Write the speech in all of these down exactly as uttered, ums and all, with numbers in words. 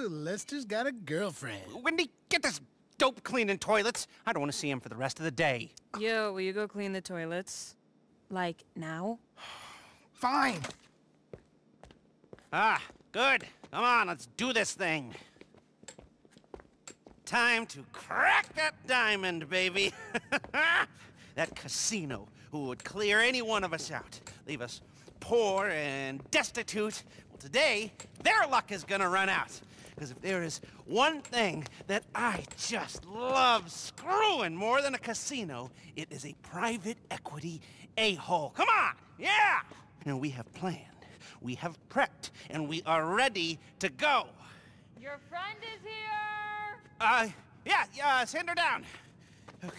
Ooh, Lester's got a girlfriend. Wendy, get this dope cleaning toilets. I don't want to see him for the rest of the day. Yo, will you go clean the toilets? Like, now? Fine. Ah, good. Come on, let's do this thing. Time to crack that diamond, baby. That casino who would clear any one of us out, leave us poor and destitute. Well, today, their luck is gonna run out. Because if there is one thing that I just love screwing more than a casino, it is a private equity a-hole. Come on, yeah! And we have planned, we have prepped, and we are ready to go. Your friend is here! Uh, yeah, yeah, send her down. Okay.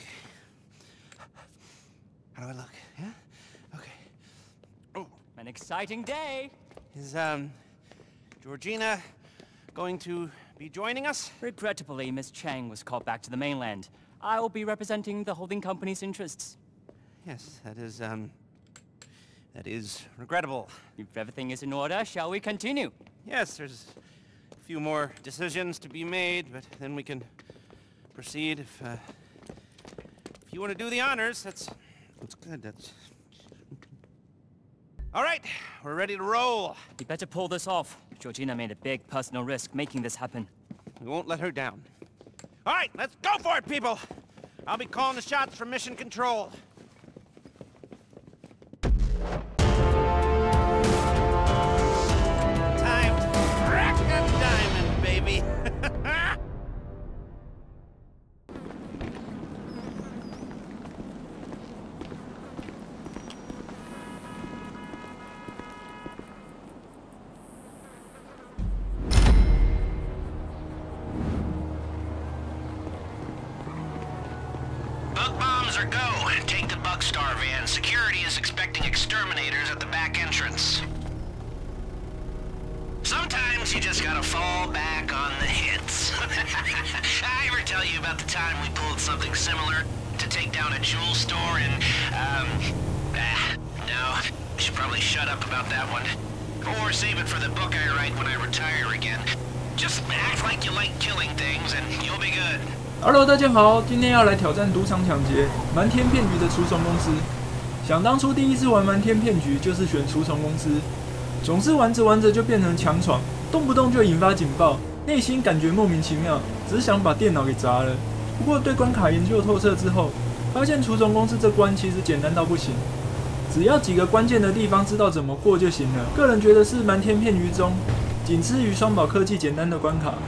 How do I look? Yeah? Okay. Oh. An exciting day. Is, um, Georgina going to be joining us? Regrettably, Miss Chang was called back to the mainland. I will be representing the holding company's interests. Yes, that is, um, that is regrettable. If everything is in order, shall we continue? Yes, there's a few more decisions to be made, but then we can proceed if, uh, if you want to do the honors, that's, that's good, that's... All right, we're ready to roll. We better pull this off. Georgina made a big personal risk making this happen. We won't let her down. All right, let's go for it, people. I'll be calling the shots from Mission Control. Time to crack that diamond, baby. Bug bombs or go. Take the Bugstar van. Security is expecting exterminators at the back entrance. Sometimes you just gotta fall back on the hits. I ever tell you about the time we pulled something similar to take down a jewel store in, um, ah, no, I should probably shut up about that one. Or save it for the book I write when I retire again. Just act like you like killing things and you'll be good. Hello， 大家好，今天要来挑战赌场抢劫瞒天骗局的除虫公司。想当初第一次玩瞒天骗局，就是选除虫公司，总是玩着玩着就变成强闯，动不动就引发警报，内心感觉莫名其妙，只想把电脑给砸了。不过对关卡研究透彻之后，发现除虫公司这关其实简单到不行，只要几个关键的地方知道怎么过就行了。个人觉得是瞒天骗局中仅次于双宝科技简单的关卡。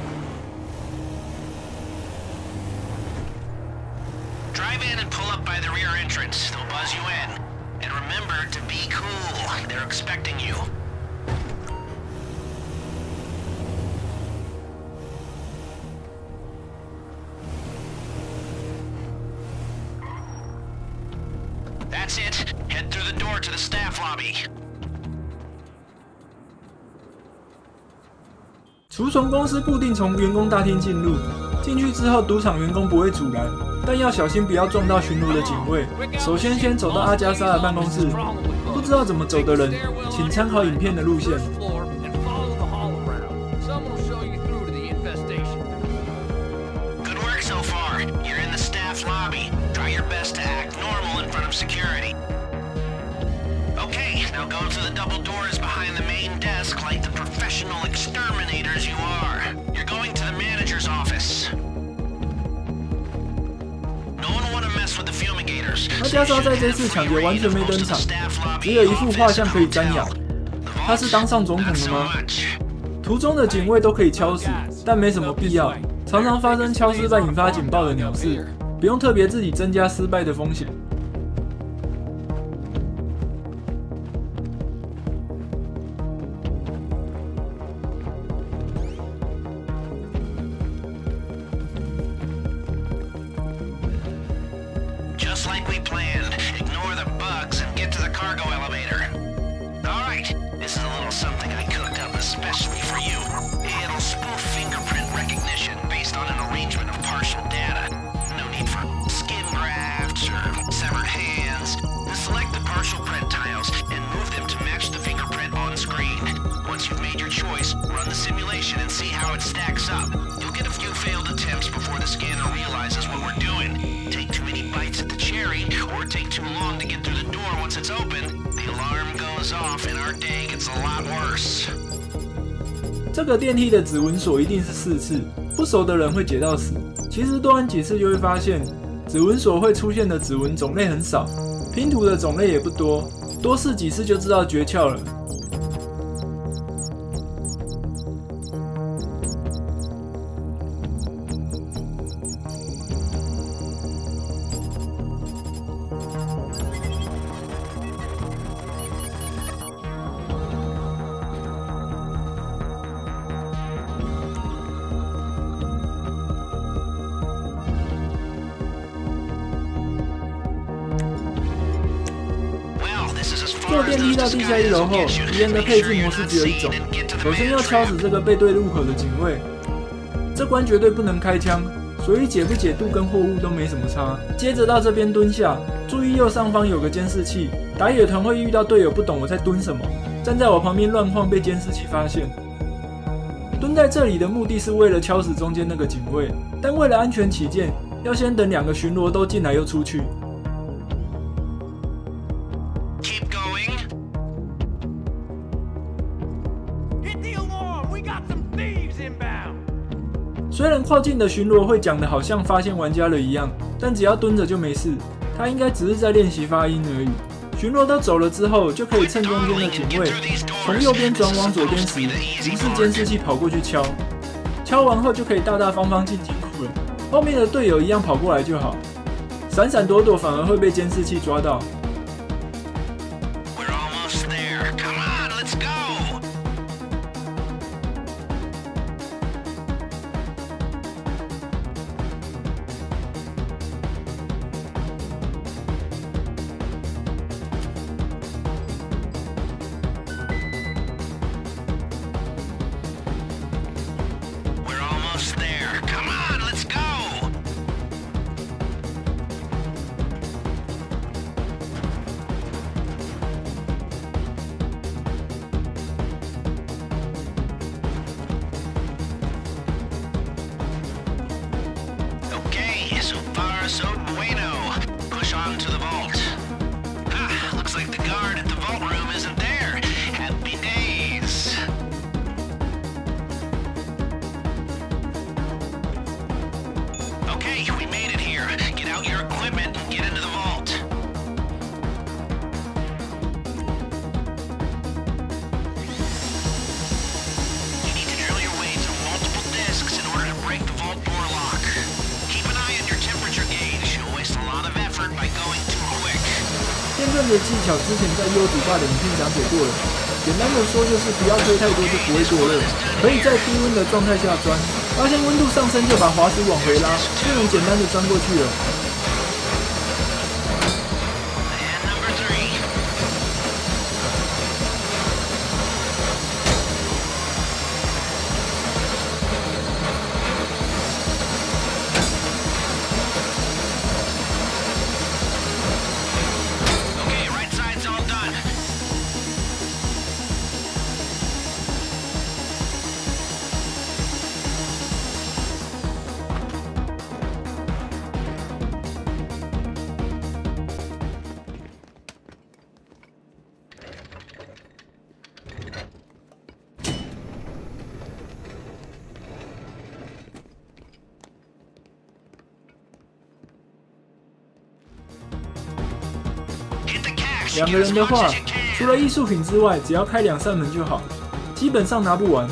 Drive in and pull up by the rear entrance. They'll buzz you in. And remember to be cool. They're expecting you. That's it. Head through the door to the staff lobby. 除虫公司固定从员工大厅进入，进去之后赌场员工不会阻拦，但要小心不要撞到巡逻的警卫。首先先走到阿加莎的办公室，不知道怎么走的人，请参考影片的路线。 Good work so far. You're in the staff lobby. Try your best to act normal in front of security. Okay, now go to the double doors behind the main desk like the professional exterminators you are. You're going to the manager's office. No one want to mess with the fumigators. 阿加莎在这次抢劫完全没登场，只有一幅画像可以瞻仰。他是当上总统了吗？途中的警卫都可以敲死，但没什么必要。常常发生敲失败引发警报的鸟事，不用特别自己增加失败的风险。 Just like we planned. Ignore the bugs and get to the cargo elevator. Alright, this is a little something I cooked up especially for you. It'll spoof fingerprint recognition based on an arrangement of partial data. No need for skin grafts or severed hands. Select the partial print tiles and move them to match the fingerprint on screen. Once you've made your choice, run the simulation and see how it stacks backs up. You'll get a few failed attempts before the scanner realizes what we're doing. Take too many bites at the cherry, or take too long to get through the door once it's open, the alarm goes off and our day gets a lot worse. 这个电梯的指纹锁一定是四次，不熟的人会解到死。其实多按几次就会发现，指纹锁会出现的指纹种类很少，拼图的种类也不多，多试几次就知道诀窍了。坐电梯到地下一楼后，敌人的配置模式只有一种。首先要敲死这个背对入口的警卫，这关绝对不能开枪，所以解不解度跟货物都没什么差。接着到这边蹲下，注意右上方有个监视器，打野团会遇到队友不懂我在蹲什么，站在我旁边乱晃被监视器发现。蹲在这里的目的是为了敲死中间那个警卫，但为了安全起见，要先等两个巡逻都进来又出去。虽然靠近的巡逻会讲的好像发现玩家了一样，但只要蹲着就没事。他应该只是在练习发音而已。巡逻都走了之后，就可以趁中间的警卫从右边转往左边时，无视监视器跑过去敲。敲完后就可以大大方方进金库了。后面的队友一样跑过来就好，闪闪躲躲反而会被监视器抓到。 So bueno. Push on to the vault. Ah, looks like the guard at the vault room isn't there. Happy days. Okay, we made it here. Get out your equipment and get into the vault. You need to drill your way through multiple discs in order to break the vault door lock. Keep an eye on your temperature gauge. You'll waste a lot of effort by going too quick. 电钻的技巧之前在优主爸的影片讲解过了，简单的说就是不要推太多就不会过热，可以在低温的状态下钻，发现温度上升就把滑鼠往回拉，就能简单的钻过去了。两个人的话，除了艺术品之外，只要开两扇门就好，基本上拿不完。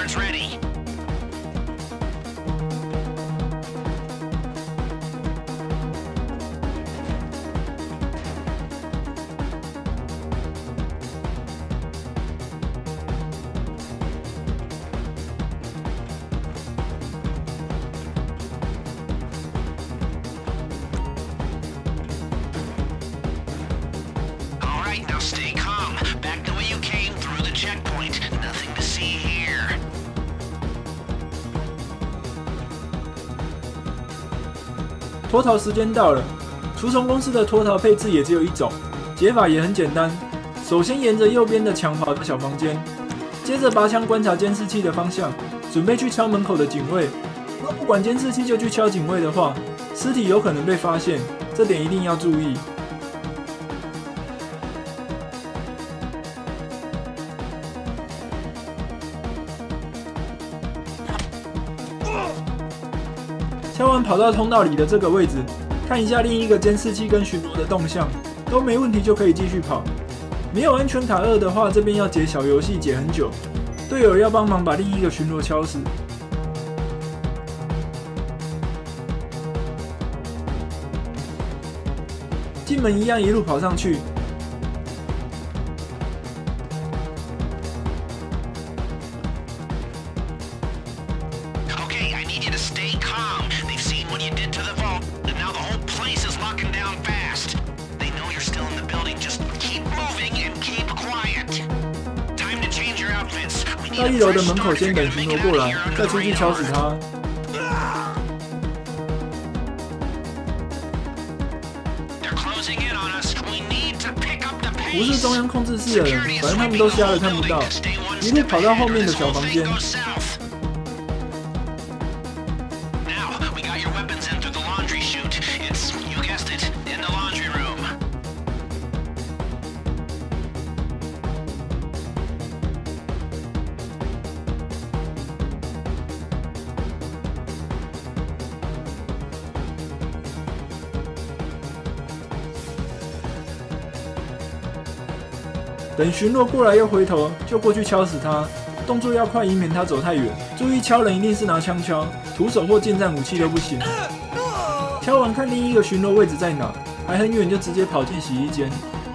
Transport's ready. All right, now stay calm. Back the way you came through the checkpoint. Nothing to see here. 脱逃时间到了，除虫公司的脱逃配置也只有一种，解法也很简单。首先沿着右边的墙跑到小房间，接着拔枪观察监视器的方向，准备去敲门口的警卫。若不管监视器就去敲警卫的话，尸体有可能被发现，这点一定要注意。敲完跑到通道里的这个位置，看一下另一个监视器跟巡逻的动向，都没问题就可以继续跑。没有安全卡二的话，这边要解小游戏解很久，队友要帮忙把另一个巡逻敲死。进门一样一路跑上去。 Okay, I need you to stay calm. They've seen what you did to the vault, and now the whole place is locking down fast. They know you're still in the building. Just keep moving and keep quiet. Time to change your outfits. We 到 need 一 a 楼的 fresh 门口 start. 先 You're 等 gonna 巡 make 逻 it 过 out 来 of here 再 under 出 the 去敲死 radar. 他。 They're closing in on us. We need to pick up the 不是 pace. 中央控制室的人，反正他们都瞎了看不到，一路跑到后面的小房间。 Now, we got your weapons in through the laundry chute. It's, you guessed it, in the laundry room. 等巡逻过来又回头，就过去敲死他。动作要快，以免他走太远。注意敲人一定是拿枪敲，徒手或近战武器都不行。敲完看另一个巡逻位置在哪，还很远就直接跑进洗衣间。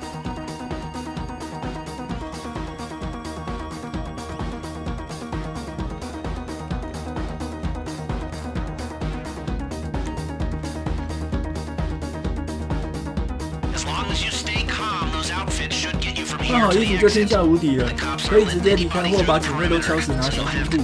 换好衣服就天下无敌了，可以直接离开或把警卫都敲死拿小金库。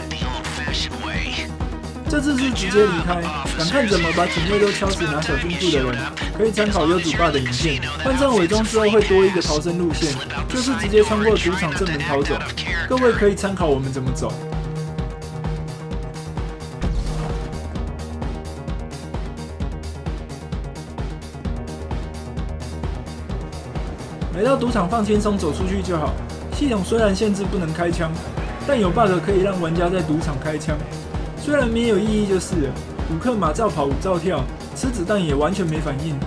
这次是直接离开，想看怎么把警卫都敲死拿小金库的人，可以参考优主爸的影片。换上伪装之后会多一个逃生路线，就是直接穿过赌场正门逃走。各位可以参考我们怎么走。 来到赌场放轻松，走出去就好。系统虽然限制不能开枪，但有 bug 可以让玩家在赌场开枪。虽然没有意义就是了，赌客马照跑，舞照跳，吃子弹也完全没反应。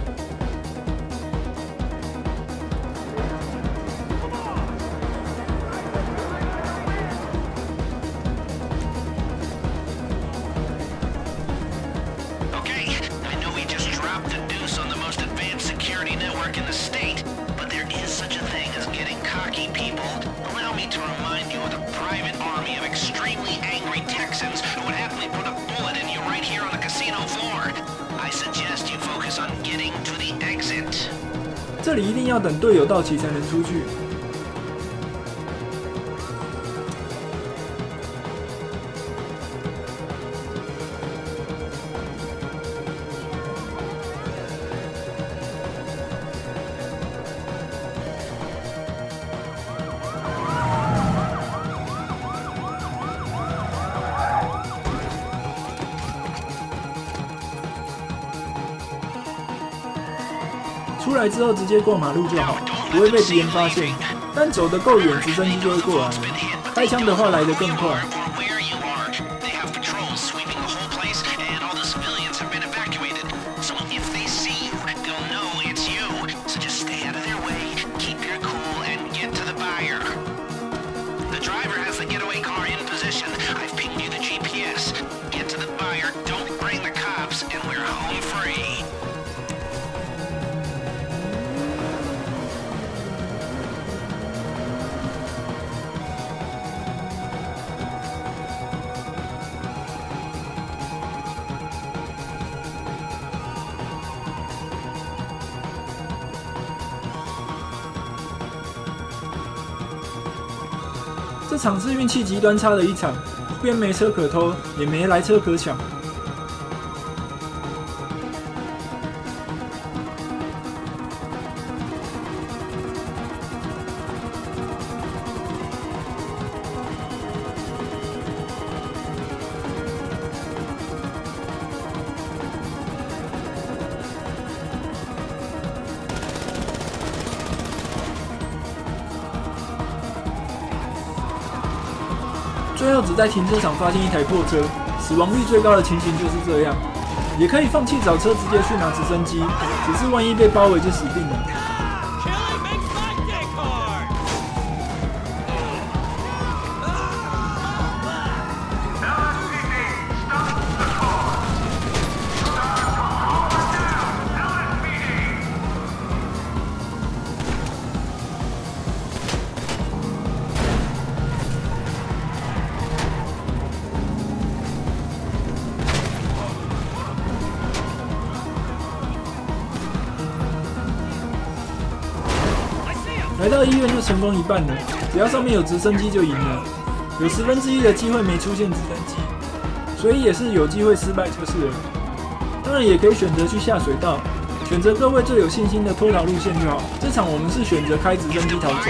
这里一定要等队友到齐才能出去。出来之后直接过马路就好，不会被敌人发现。但走得够远，直升机就会过来。开枪的话来得更快。 position. I've pinged you the G P S. Get to the buyer, don't bring the cops, and we're home free. 这场是运气极端差的一场，边没车可偷，也没来车可抢。最后只在停车场发现一台破车，死亡率最高的情形就是这样。也可以放弃找车，直接去拿直升机，只是万一被包围就死定了。 来到医院就成功一半了，只要上面有直升机就赢了。有十分之一的机会没出现直升机，所以也是有机会失败就是了。当然也可以选择去下水道，选择各位最有信心的脱逃路线就好。这场我们是选择开直升机逃走。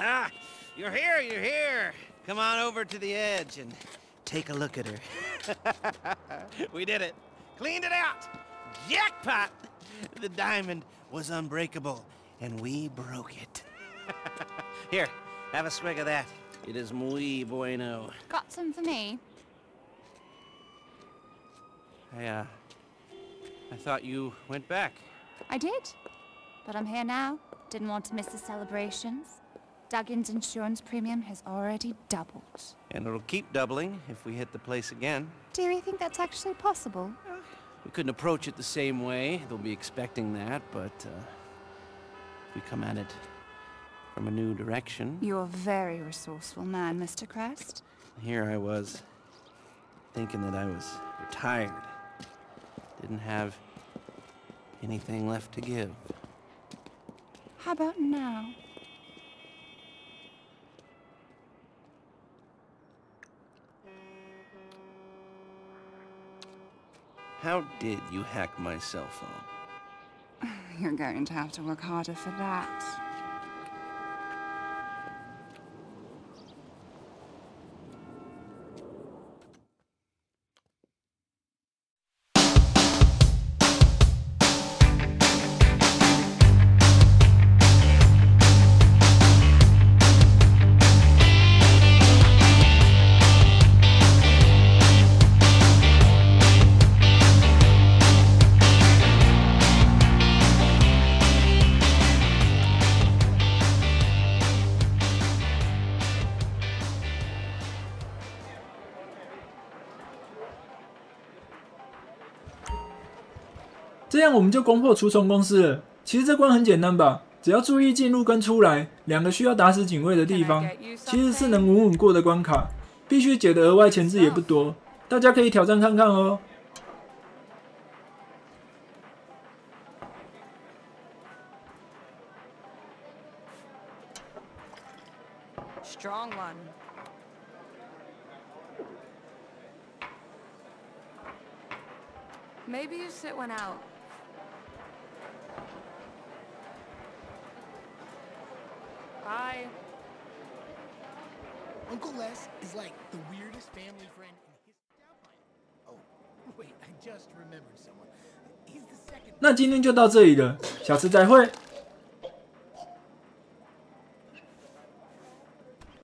Ah, you're here, you're here. Come on over to the edge and take a look at her. We did it. Cleaned it out. Jackpot! The diamond was unbreakable, and we broke it. Here, have a swig of that. It is muy bueno. Got some for me? I, uh... I thought you went back. I did. But I'm here now. Didn't want to miss the celebrations. Duggan's insurance premium has already doubled. And it'll keep doubling if we hit the place again. Do you think that's actually possible? We couldn't approach it the same way. They'll be expecting that, but, uh... if we come at it from a new direction... You're a very resourceful man, Mister Crest. Here I was, thinking that I was retired. Didn't have anything left to give. How about now? How did you hack my cell phone? You're going to have to work harder for that. 这样我们就攻破除虫公司了。其实这关很简单吧，只要注意进入跟出来两个需要打死警卫的地方，其实是能稳稳过的关卡。必须解的额外前置也不多，大家可以挑战看看哦。 Strong one. Maybe you sit one out. Bye. Uncle Les is like the weirdest family friend in his downline. Oh, wait, I just remembered someone. He's the second. 那今天就到这里了，下次再会。